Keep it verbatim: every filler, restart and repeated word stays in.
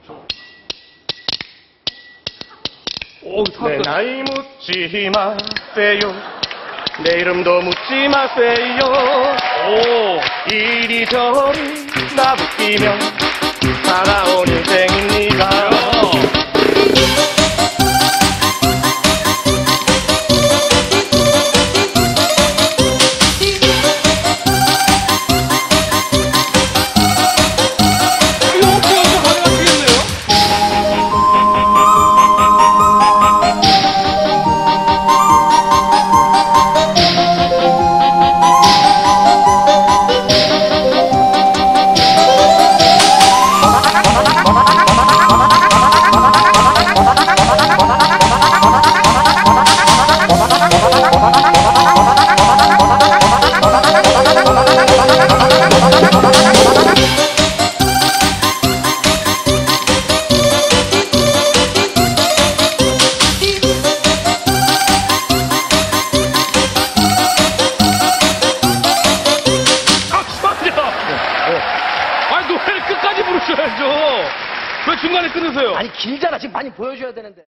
오, 내 나이 묻지 마세요. 내 이름도 묻지 마세요. 오, 이리저리 나부끼며 살아온 인생입니다. 아니, 노래를 끝까지 부르셔야죠. 왜 중간에 끊으세요? 아니 길잖아. 지금 많이 보여줘야 되는데.